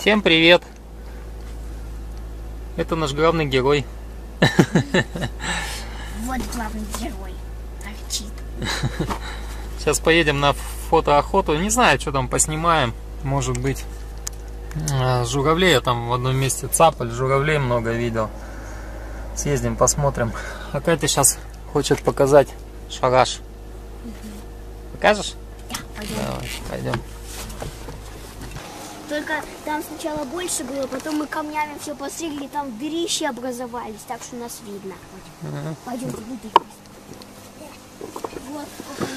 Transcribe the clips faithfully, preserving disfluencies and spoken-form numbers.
Всем привет! Это наш главный герой. Вот главный герой. Торчит. Сейчас поедем на фотоохоту. Не знаю, что там поснимаем. Может быть, журавлей я там в одном месте цапали. Журавлей много видел. Съездим, посмотрим. А Катя сейчас хочет показать шараш. Покажешь? Да, пойдем. Давай, пойдем. Только там сначала больше было, потом мы камнями все посыгли, там дырищи образовались, так что нас видно. Ага. Пойдемте, выйдем. Вот.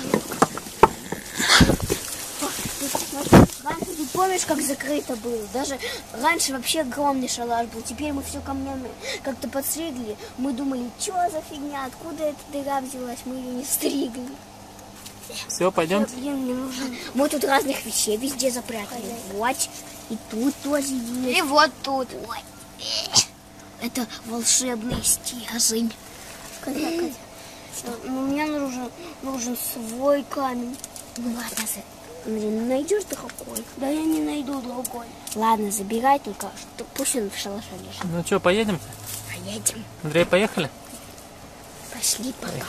Раньше тут помнишь, как закрыто было? Даже раньше вообще огромный шалаш был. Теперь мы все камнями как-то подстригли. Мы думали, что за фигня, откуда эта дыра взялась, мы ее не стригли. Все, пойдем. Мы тут разных вещей везде запрятали. Вот. И тут тоже есть. И вот тут. Ой. Это волшебный стержень. Катя, Катя. Что? Ну, мне нужен, нужен свой камень. Ну ладно, Андрей, найдешь ты какой? Да я не найду другой. Ладно, забирай только, что пусть он в шалаше лежит. Ну что, поедем? Поедем. Андрей, поехали? Пошли пока.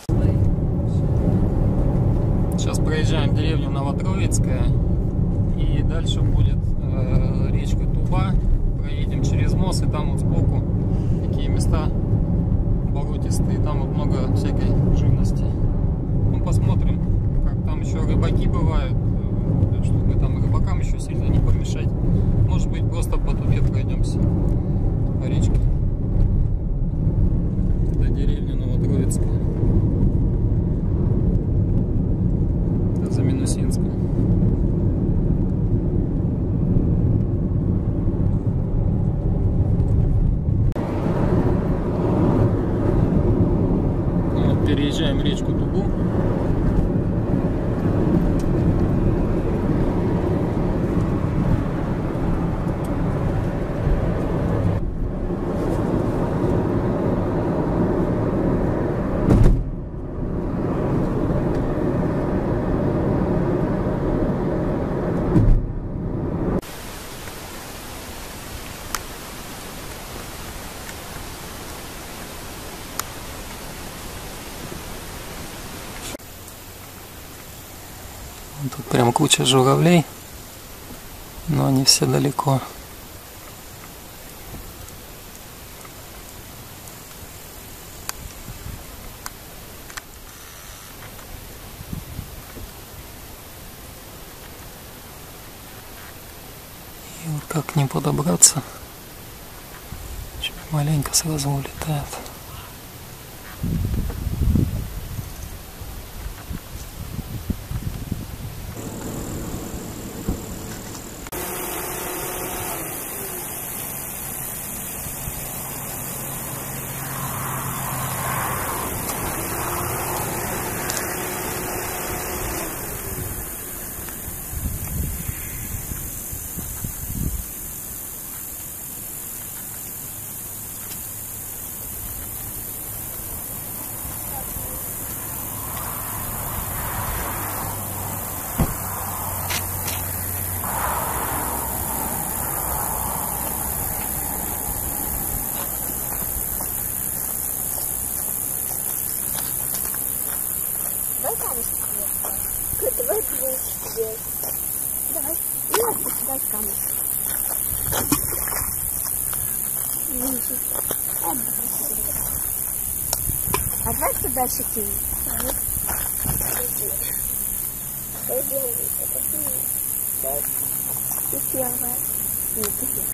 Сейчас проезжаем деревню Новотроицкая, и дальше будет э, речка Туба. Проедем через мост, и там вот сбоку такие места болотистые, там вот много всякой живности. Ну, посмотрим, как там еще рыбаки бывают, э, чтобы там рыбакам еще сильно не помешать. Может быть, просто по Тубе пройдемся по речке. Это деревня Новотроицкая. За Минусинском. Вот, переезжаем речку Тубу. Тут прям куча журавлей, но они все далеко. И вот как к ним подобраться, чуть маленько сразу улетает. Давай камешек вверх. Давай камешек вверх. Давай. Вверх, дай камешек. А давай что дальше кинем? Ты первая. Нет, ты первая.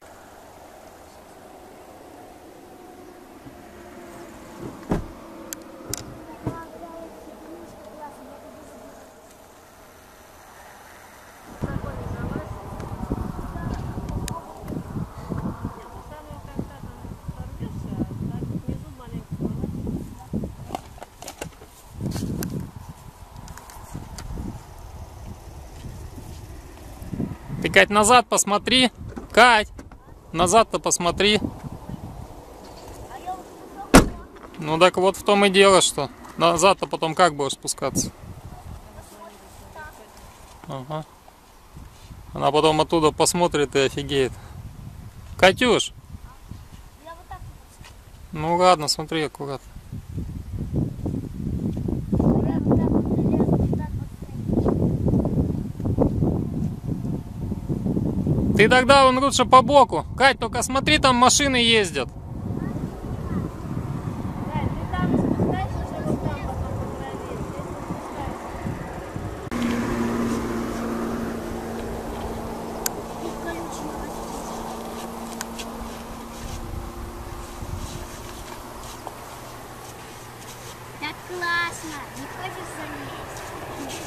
Ты, Кать, назад посмотри. Кать, назад-то посмотри. Ну так вот в том и дело, что назад-то потом как будешь спускаться? Ага. Она потом оттуда посмотрит и офигеет. Катюш, Я вот так вот. ну ладно, смотри аккуратно. Я вот так вот залезу, вот так вот. Ты тогда он лучше по боку. Кать, только смотри, там машины ездят. Дань, ты там спускайся, чтобы там потом по траве. Здесь не спускайся. И колючий. Так классно. Не хочешь залезть?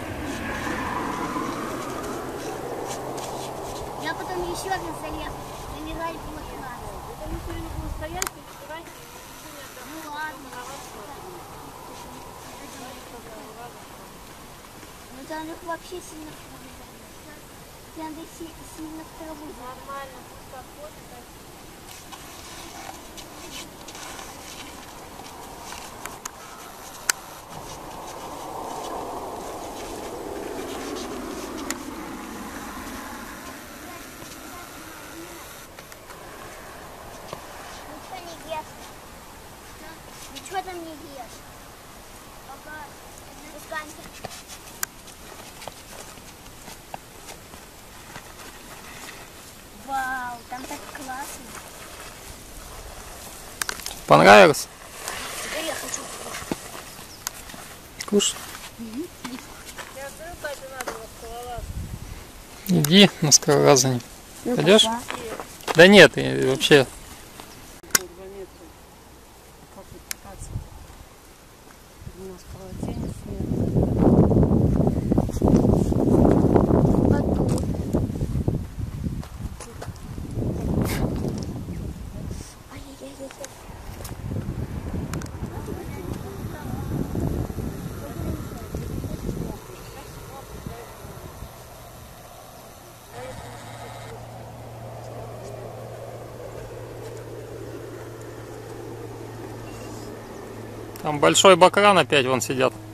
Я потом еще раз залезу. Залезать было классно. Это мы сегодня будем стоять, переживать, и ничего не Ну ладно. Ну там их вообще сильно в траву залезть. Надо си- сильно в траву залезть. нормально, пусть так ходит, так. Ничего не ешь. Ничего там не ешь. Пока пусканьте. Вау, там так классно. Понравилось? Теперь я хочу Кушай. Я говорю, Катя, надо на скалолаз. Иди на скалолазание. Ну, Пойдешь? пока. Да нет, и вообще. Вот два метра. Как тут кататься? У нас полотенец нет. А тут? Ай-яй-яй-яй. Там большой бакран опять вон сидят.